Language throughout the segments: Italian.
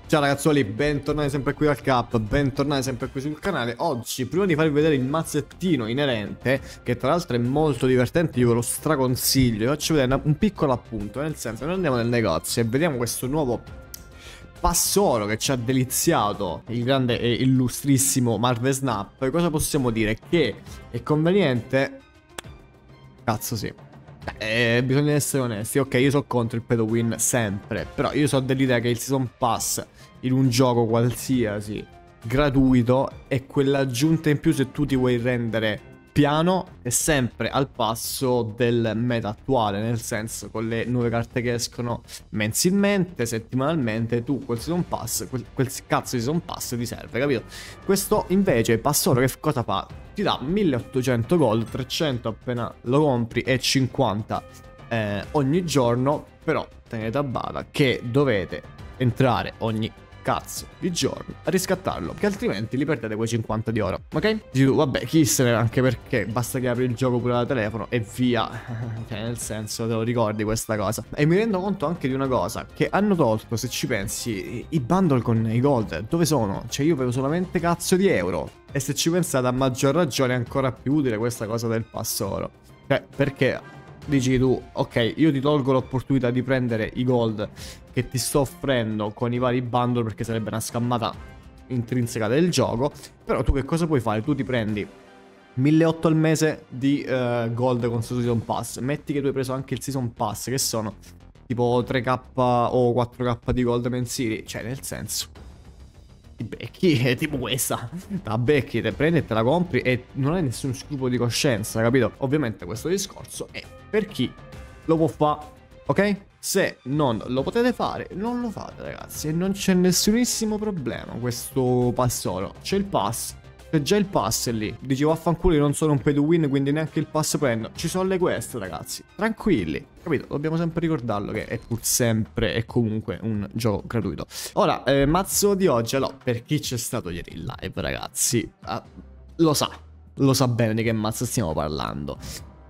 Ciao ragazzuoli, bentornati sempre qui al Cap, bentornati sempre qui sul canale. Oggi, prima di farvi vedere il mazzettino inerente, che tra l'altro è molto divertente, io ve lo straconsiglio, vi faccio vedere un piccolo appunto, nel senso, noi andiamo nel negozio e vediamo questo nuovo passoro che ci ha deliziato il grande e illustrissimo Marvel Snap. Cosa possiamo dire? Che è conveniente... Cazzo sì. Bisogna essere onesti. Ok, io sono contro il pay to win sempre, però io so dell'idea che il season pass in un gioco qualsiasi gratuito è quell'aggiunta in più se tu ti vuoi rendere piano e sempre al passo del meta attuale, nel senso, con le nuove carte che escono mensilmente, settimanalmente, tu quel season pass, quel cazzo di season pass ti serve, capito? Questo invece Passoro che cosa fa? Ti dà 1800 gold, 300 appena lo compri e 50 ogni giorno. Però tenete a bada che dovete entrare ogni cazzo di giorno a riscattarlo, che altrimenti li perdete quei 50 di oro, ok? Dici tu, vabbè, chi se ne, anche perché basta che apri il gioco pure da telefono e via. Cioè, nel senso, te lo ricordi questa cosa. E mi rendo conto anche di una cosa, che hanno tolto, se ci pensi, i bundle con i gold. Dove sono? Cioè, io avevo solamente cazzo di euro. E se ci pensate, a maggior ragione è ancora più utile questa cosa del passo oro. Cioè, perché dici tu, ok, io ti tolgo l'opportunità di prendere i gold che ti sto offrendo con i vari bundle, perché sarebbe una scammata intrinseca del gioco. Però tu che cosa puoi fare? Tu ti prendi 1800 al mese di gold con questo season pass. Metti che tu hai preso anche il season pass, che sono tipo 3k o 4k di gold mensili. Cioè, nel senso, ti becchi, è tipo questa. La becchi, te prendi e te la compri e non hai nessun scrupolo di coscienza, capito? Ovviamente questo discorso è per chi lo può fare, ok? Se non lo potete fare, non lo fate, ragazzi. E non c'è nessunissimo problema. Questo passoro, c'è il pass. C'è già il pass lì. Dici vaffanculo, io non sono un pay to win, quindi neanche il pass prendo. Ci sono le quest, ragazzi. Tranquilli. Capito? Dobbiamo sempre ricordarlo che è pur sempre e comunque un gioco gratuito. Ora, mazzo di oggi. Allora, per chi c'è stato ieri in live, ragazzi, lo sa bene di che mazzo stiamo parlando.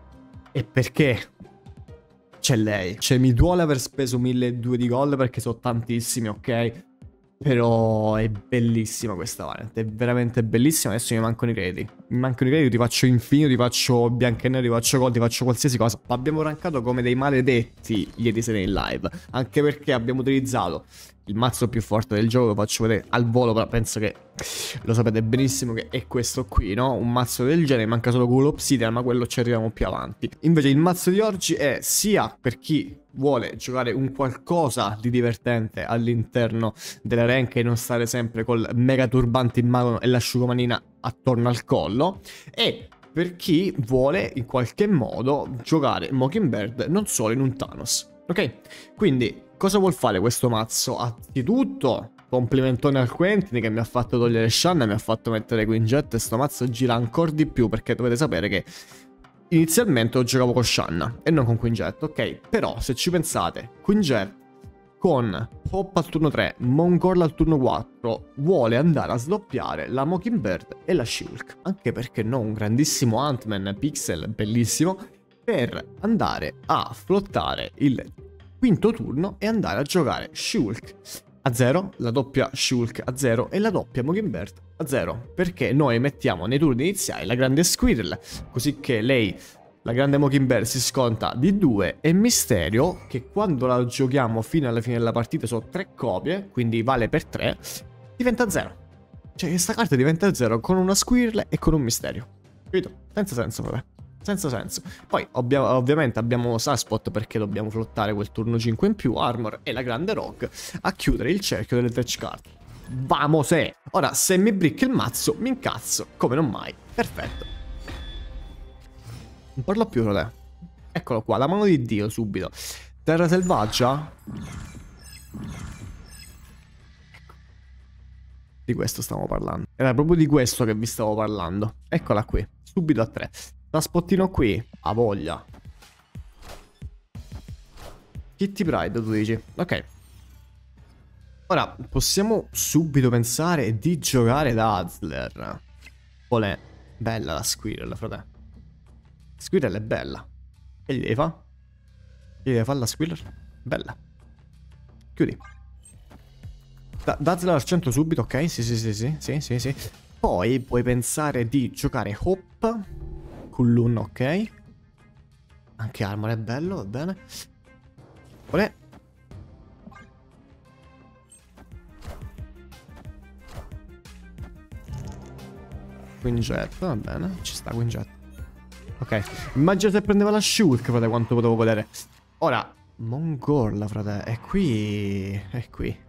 E perché c'è lei. Cioè, mi duole aver speso 1200 di gold perché sono tantissimi, ok? Però è bellissima questa variante, è veramente bellissima. Adesso mi mancano i crediti. Mi mancano i crediti, ti faccio infinito, ti faccio bianco e nero, ti faccio gold, ti faccio qualsiasi cosa. Ma abbiamo rankato come dei maledetti ieri sera in live. Anche perché abbiamo utilizzato il mazzo più forte del gioco, lo faccio vedere al volo, però penso che lo sapete benissimo che è questo qui, no? Un mazzo del genere, manca solo quello Obsidian, ma quello ci arriviamo più avanti. Invece il mazzo di oggi è sia per chi vuole giocare un qualcosa di divertente all'interno delle rank e non stare sempre col mega turbante in mano e l'asciugamanina attorno al collo, e per chi vuole in qualche modo giocare Mockingbird non solo in un Thanos, ok? Quindi cosa vuol fare questo mazzo? Anzitutto complimentone al Quentin che mi ha fatto togliere Shanna e mi ha fatto mettere Quinjet, e sto mazzo gira ancora di più, perché dovete sapere che inizialmente lo giocavo con Shanna e non con Quinjet, ok? Però se ci pensate, Quinjet con Hop al turno 3, Mongol al turno 4 vuole andare a sdoppiare la Mockingbird e la She-Hulk, anche perché no, un grandissimo Ant-Man pixel bellissimo, per andare a flottare il quinto turno e andare a giocare She-Hulk a 0, la doppia She-Hulk a 0 e la doppia Mockingbird a 0, perché noi mettiamo nei turni iniziali la grande Squirrel, così che lei, la grande Mockingbird, si sconta di 2, e Mysterio, che quando la giochiamo fino alla fine della partita sono 3 copie, quindi vale per 3, diventa 0. Cioè questa carta diventa 0 con una Squirrel e con un Mysterio, capito? Senza senso, vabbè. Senza senso. Poi ovviamente abbiamo Sunspot perché dobbiamo flottare quel turno 5 in più, Armor e la grande Rogue a chiudere il cerchio delle touch card. Vamose! Ora, se mi brick il mazzo, mi incazzo, come non mai. Perfetto. Non parlo più, frate. Eccolo qua, la mano di Dio subito. Terra selvaggia? Ecco. Di questo stiamo parlando. Era proprio di questo che vi stavo parlando. Eccola qui, subito a 3. Trasportino qui, a voglia. Kitty Pride, tu dici? Ok. Ora, possiamo subito pensare di giocare da Hustler. Olè, bella la Squirrel, frate. Squirrel è bella. Che gli devi fare? Che gli devi fare la Squirrel? Bella. Chiudi. Dazzler al centro subito, ok? Sì. Poi puoi pensare di giocare Hop. Kullun, ok. Anche Armor è bello, va bene. Olè. Quinjet, va bene. Ci sta Quinjet. Ok. Immagina se prendeva la Shulk, frate, quanto potevo vedere. Ora, Mongol, frate, è qui. È qui.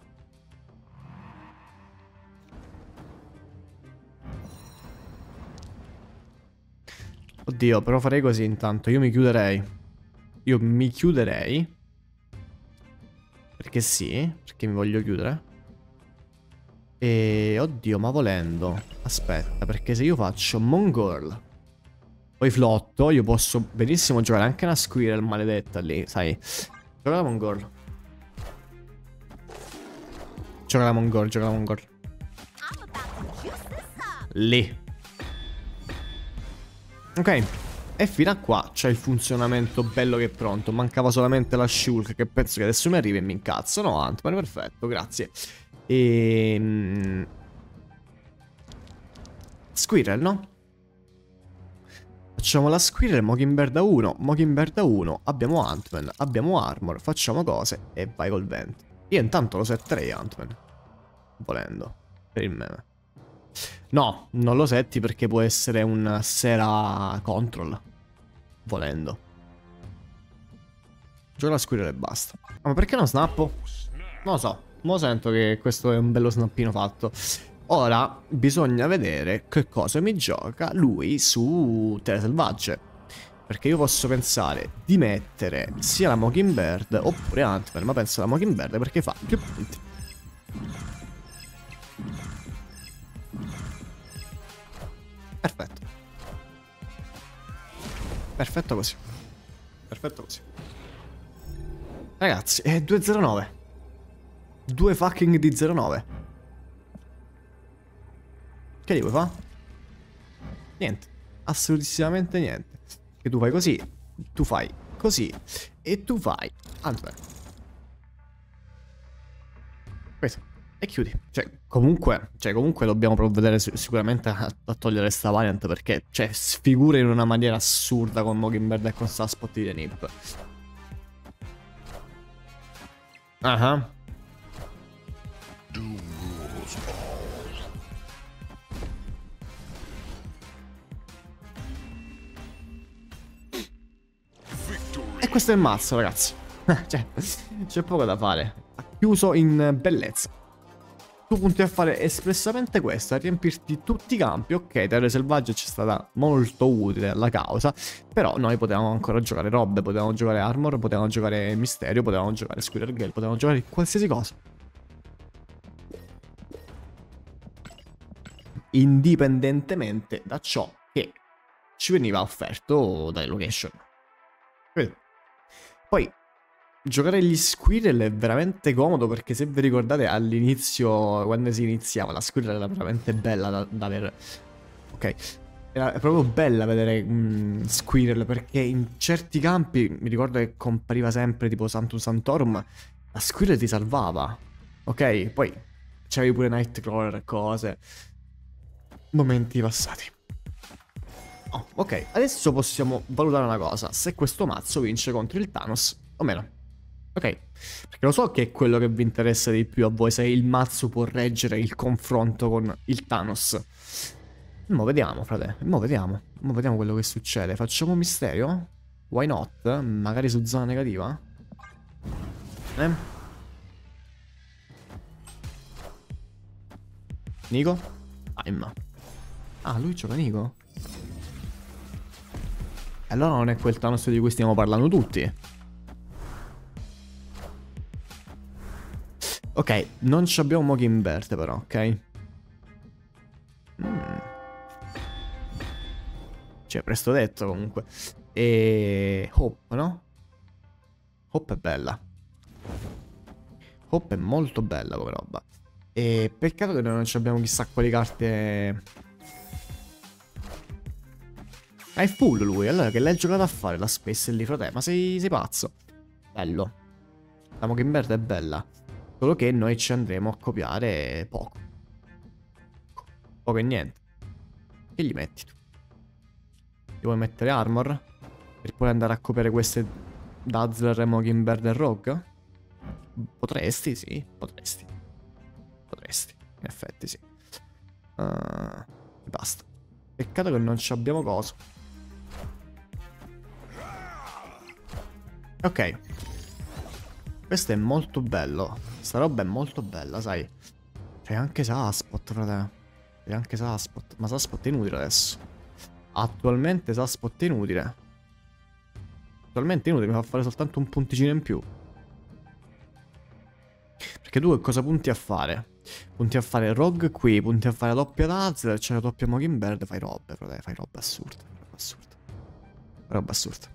Oddio, però farei così intanto. Io mi chiuderei. Perché sì, perché mi voglio chiudere. E oddio, ma volendo. Aspetta, perché se io faccio Mongol, poi flotto, io posso benissimo giocare anche una Squirrel maledetta lì, sai. Gioca la Mongol. Gioca la Mongol. Lì. Ok. E fino a qua c'è il funzionamento bello che è pronto. Mancava solamente la Shulk, che penso che adesso mi arrivi e mi incazzo. No, Ant-Man, perfetto, grazie. Squirrel, no? Facciamo la Squirrel, Mockingbird a 1. Mockingbird a 1. Abbiamo Ant-Man, abbiamo Armor. Facciamo cose e vai col vento. Io intanto lo setterei Ant-Man. Volendo. Per il meme. No, non lo setti perché può essere un Sera Control. Volendo. Gioco la Squirrel e basta. Ma perché non snappo? Non lo so. Mo sento che questo è un bello snappino fatto. Ora bisogna vedere che cosa mi gioca lui su Terre Selvagge. Perché io posso pensare di mettere sia la Mockingbird oppure Ant-Man. Ma penso alla Mockingbird perché fa più punti. Perfetto. Perfetto così. Perfetto così. Ragazzi, è 2-0-9. 2 fucking di 0-9. Che gli vuoi fa? Niente. Assolutissimamente niente. Che tu fai così, tu fai così e tu fai Ant-Man. Questo. E chiudi. Comunque dobbiamo provvedere sicuramente a togliere sta variant perché, sfigura in una maniera assurda con Mockingbird e con Sunspot di The Nip. Ah. E questo è il mazzo, ragazzi. C'è poco da fare. Ha chiuso in bellezza. Tu punti a fare espressamente questo, a riempirti tutti i campi. Ok, Terre Selvagge ci è stata molto utile alla causa, però noi potevamo ancora giocare robe, potevamo giocare Armor, potevamo giocare Misterio, potevamo giocare Squirrel Gale, potevamo giocare qualsiasi cosa. Indipendentemente da ciò che ci veniva offerto dalle location. Poi giocare gli Squirrel è veramente comodo perché se vi ricordate all'inizio, quando si iniziava, la Squirrel era veramente bella da avere. Ok, era proprio bella vedere Squirrel perché in certi campi, mi ricordo che compariva sempre tipo Santum Santorum, la Squirrel ti salvava. Ok, poi c'avevi pure Nightcrawler e cose. Momenti passati. Oh, ok, adesso possiamo valutare una cosa, se questo mazzo vince contro il Thanos o meno. Ok, perché lo so che è quello che vi interessa di più a voi, se il mazzo può reggere il confronto con il Thanos. Mo vediamo, frate, mo vediamo quello che succede. Facciamo un misterio? Why not? Magari su zona negativa? Nico? Time. Ah, lui gioca Nico? Allora non è quel Thanos di cui stiamo parlando tutti. Ok, non ci abbiamo Mockingbird però, ok? Cioè, presto detto comunque. E... Hope, no? Hope è bella. Hope è molto bella come roba. E peccato che noi non ci abbiamo chissà quali carte... Ah, è full lui, allora che l'hai giocato a fare la space lì, frate? Ma sei pazzo. Bello. La Mockingbird è bella. Solo che noi ci andremo a copiare poco. Poco e niente. Che gli metti tu? Ti vuoi mettere armor? Per poi andare a copiare queste Dazzler, Mockingbird e Rogue? Potresti, sì, potresti. Potresti, in effetti sì. Basta. Peccato che non ci abbiamo coso. Ok. Questo è molto bello. Sta roba è molto bella, sai. C'è anche Saspot, frate. C'è anche Saspot. Ma Saspot è inutile adesso. Attualmente Saspot è inutile. Attualmente è inutile, mi fa fare soltanto un punticino in più. Perché tu cosa punti a fare? Punti a fare Rogue qui, punti a fare la doppia Dazzler, c'è la doppia Mockingbird, fai robe, frate, fai robe assurde. Roba assurda. Roba assurda.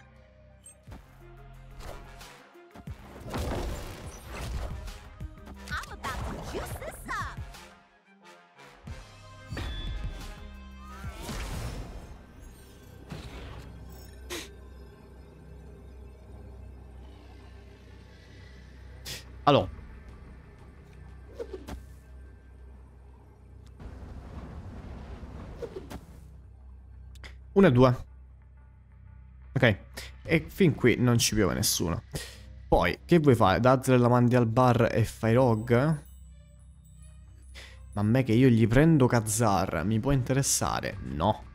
Allora. 1 e 2. Ok. E fin qui non ci piove nessuno. Poi, che vuoi fare? Dazzler la mandi al bar e fai Rogue? Ma a me che io gli prendo Khazar mi può interessare? No.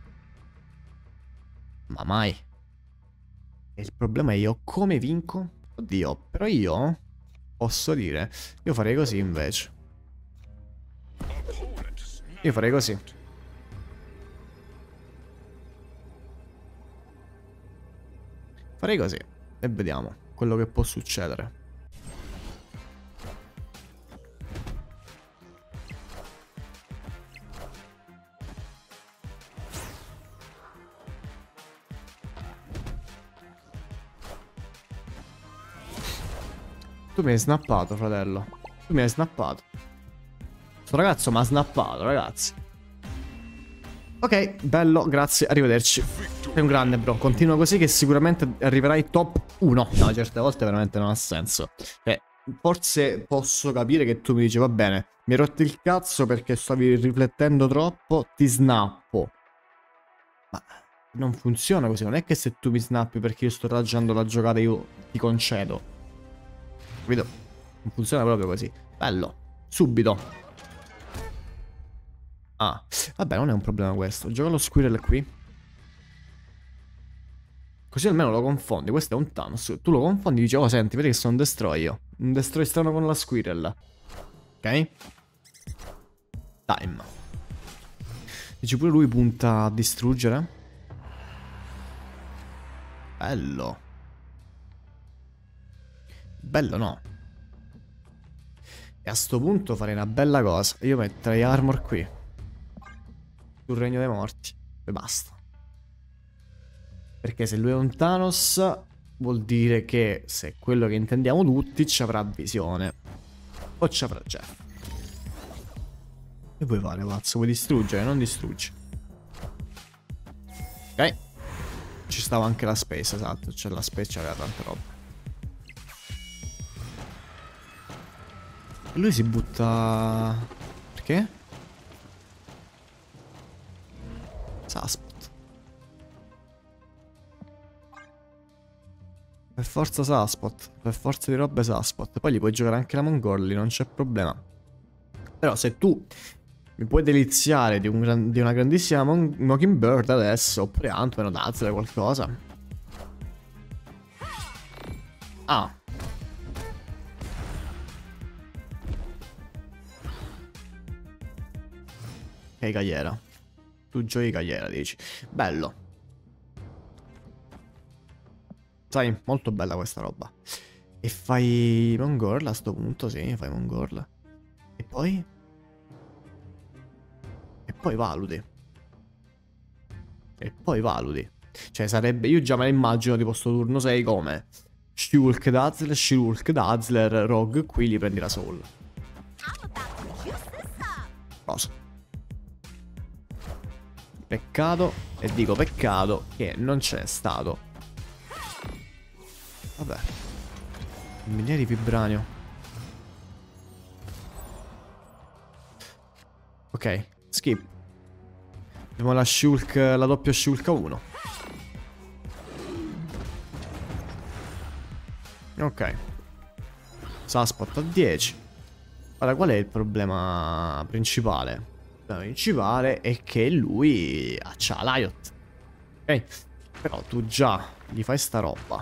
Ma mai. E il problema è io come vinco? Oddio, però io posso dire, io farei così invece. Io farei così. Farei così e vediamo quello che può succedere. Tu mi hai snappato, fratello. Tu mi hai snappato. Sto ragazzo mi ha snappato, ragazzi. Ok, bello, grazie, arrivederci. Sei un grande, bro. Continua così che sicuramente arriverai top 1. No, certe volte veramente non ha senso. Cioè, forse posso capire che tu mi dici, va bene, mi hai rotto il cazzo perché stavi riflettendo troppo, ti snappo. Ma non funziona così, non è che se tu mi snappi perché io sto raggiungendo la giocata io ti concedo. Capito? Non funziona proprio così. Bello. Subito. Ah, vabbè, non è un problema questo. Gioca lo Squirrel qui. Così almeno lo confondi. Questo è un Thanos. Tu lo confondi e dici, oh senti, vedi che sono un Destroy io. Un Destroy strano con la Squirrel. Ok? Time. Dici pure lui punta a distruggere. Bello. Bello no. E a sto punto farei una bella cosa. Io metterei armor qui. Sul regno dei morti. E basta. Perché se lui è un Thanos vuol dire che se è quello che intendiamo tutti ci avrà visione. O ci avrà Jeff. Che vuoi fare, pazzo? Vuoi distruggere? Non distruggi. Ok. Ci stava anche la space, esatto. C'è la space, c'aveva tante robe. E lui si butta... Perché? Saspot. Per forza Saspot. Per forza di robe Saspot. Poi gli puoi giocare anche la Mongolli, non c'è problema. Però se tu mi puoi deliziare di una grandissima Mockingbird adesso, oppure Ant-Man o Dazzler qualcosa. Ah. Ok, Cagliera. Tu giochi Cagliera, dici. Bello. Sai, molto bella questa roba. E fai Mongol a sto punto, sì, fai Mongol. E poi? E poi valuti. E poi valuti. Cioè sarebbe, io già me la immagino tipo sto turno 6 come Shulk Dazzler, Shulk Dazzler, Rogue, qui gli prendi la Soul. Cosa? Peccato, e dico peccato, che non c'è stato. Vabbè. Miniere di vibranio. Ok, skip. Abbiamo la Shulk, la doppia Shulk 1. Ok. Saspot a 10. Ora, qual è il problema principale? Il problema principale è che lui c'ha l'Iot. Ok? Però tu già gli fai sta roba.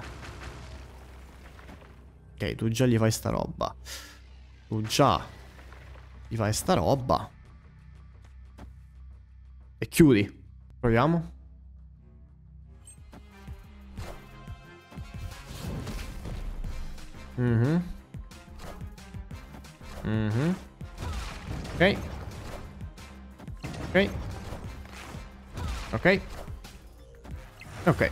Ok, tu già gli fai sta roba. Tu già gli fai sta roba. E chiudi. Proviamo. Mhm. Mhm. Ok. Ok. Ok. Ok.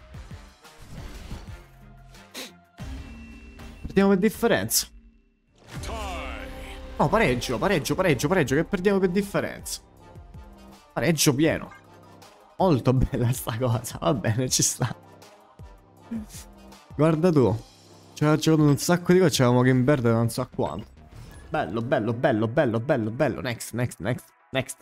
Perdiamo per differenza. No, pareggio, pareggio, pareggio, pareggio. Che perdiamo per differenza. Pareggio pieno. Molto bella sta cosa. Va bene, ci sta. Guarda tu. Ci aveva giocato un sacco di cose. C'avevamo Game Bird da non so quanto. Bello, bello, bello, bello, bello, bello. Next, next, next, next.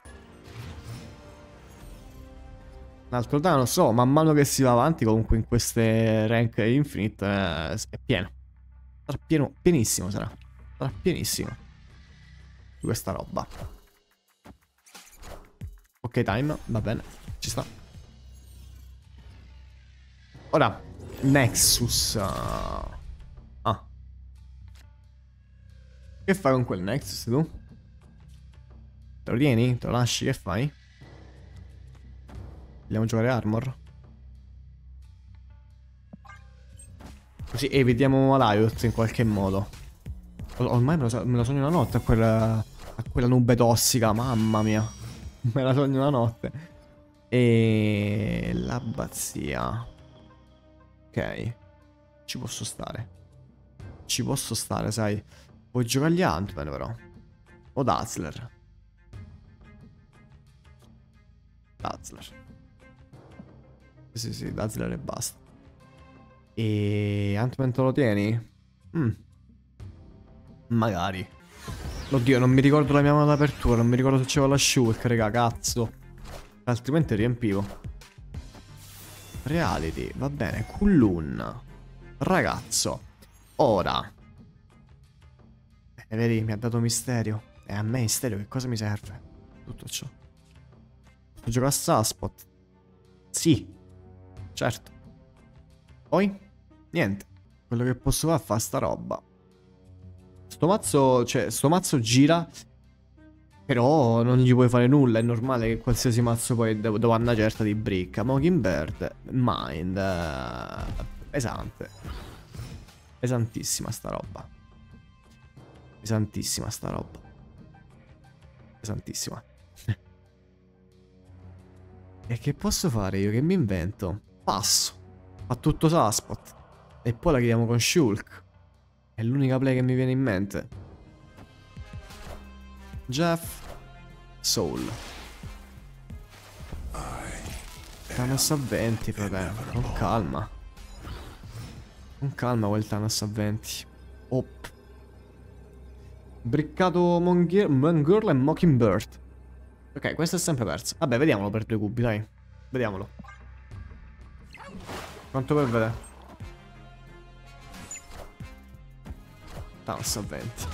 Un altro danno, so, man mano che si va avanti, comunque in queste rank infinite è pieno. Sarà pieno, pienissimo sarà. Sarà pienissimo. Di questa roba. Ok, time, va bene, ci sta. Ora, Nexus. Ah. Che fai con quel Nexus tu? Te lo tieni? Te lo lasci? Che fai? Vogliamo giocare Armor? Così evitiamo l'Iot in qualche modo. Ormai me lo sogno la notte a quella nube tossica, mamma mia. Me la sogno la notte. E l'abbazia. Ok. Ci posso stare. Ci posso stare, sai. Puoi giocare agli Ant-Man però. O Dazzler. Dazzler. Sì, sì, Dazzler e basta. E Ant-Man te lo tieni? Magari. Oddio, non mi ricordo la mia mano d'apertura. Non mi ricordo se c'avevo la Shulk, raga, cazzo. Altrimenti riempivo. Reality, va bene. Kulun. Ragazzo. Ora. Vedi, mi ha dato misterio. E a me misterio che cosa mi serve? Tutto ciò. Posso giocare a Saspot? Sì. Certo. Poi? Niente. Quello che posso fare è fare sta roba. Sto mazzo gira. Però non gli puoi fare nulla. È normale che qualsiasi mazzo poi dopo una certa di bricca. Mockingbird. Mind. Pesante. Pesantissima sta roba. Pesantissima sta roba. Pesantissima. E che posso fare io? Che mi invento? Passo. Fa tutto Saspot. E poi la chiediamo con Shulk. È l'unica play che mi viene in mente. Jeff. Soul. Thanos a 20, fratello. Con calma. Con calma quel Thanos a 20. Op. Briccato Mongirl e Mockingbird. Ok, questo è sempre perso. Vabbè, vediamolo per 2 cubi, dai. Vediamolo. Quanto per vedere? Thanos a 20.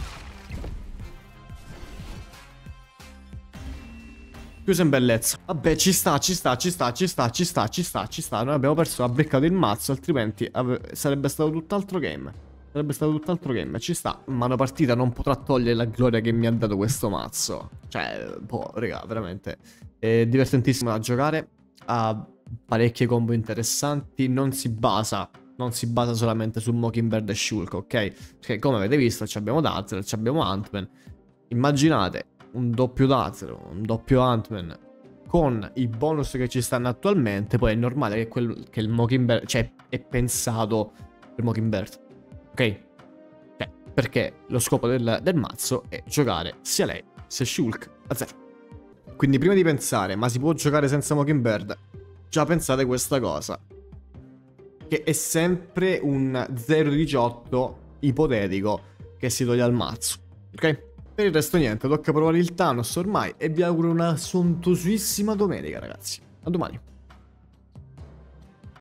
Chiuso in bellezza. Vabbè, ci sta, ci sta, ci sta, ci sta, ci sta, ci sta, ci sta. Noi abbiamo perso, ha beccato il mazzo, altrimenti sarebbe stato tutt'altro game. Sarebbe stato tutt'altro game, ci sta. Ma una partita non potrà togliere la gloria che mi ha dato questo mazzo. Cioè, boh, raga, veramente. È divertentissimo da giocare. Ha parecchie combo interessanti. Non si basa solamente su Mockingbird e Shulk, ok? Perché come avete visto, abbiamo Dazzler, abbiamo Ant-Man. Immaginate un doppio Dazzler, un doppio Ant-Man con i bonus che ci stanno attualmente. Poi è normale che il Mockingbird, cioè, è pensato per Mockingbird. Ok? Perché lo scopo del mazzo è giocare sia lei sia Shulk a 0. Quindi prima di pensare, ma si può giocare senza Mockingbird? Già pensate questa cosa. Che è sempre un 0-18 ipotetico che si toglie al mazzo. Ok? Per il resto niente, tocca provare il Thanos ormai e vi auguro una sontuosissima domenica ragazzi. A domani.